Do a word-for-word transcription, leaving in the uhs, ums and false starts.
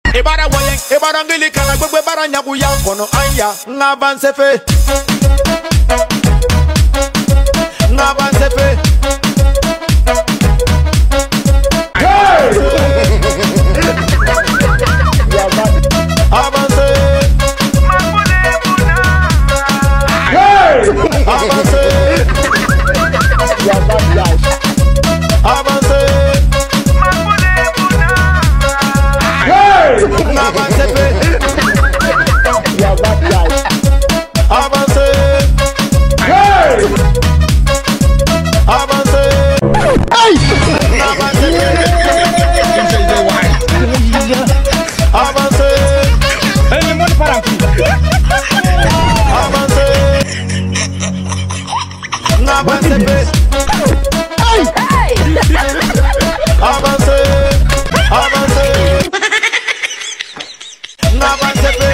Ebara woyen, ebara ngili kana gbegbe bara nyagu ya kono anya ngavance fe. Ngavance fe. Hey! Avance. Hey! Avance. Avance. Hey! Avance fe. Avance. Hey! Avance. Hey! Avance fe. Avance. El mundo para aquí. Avance. Avance fe. Hey! Avance. Avance. Avance fe.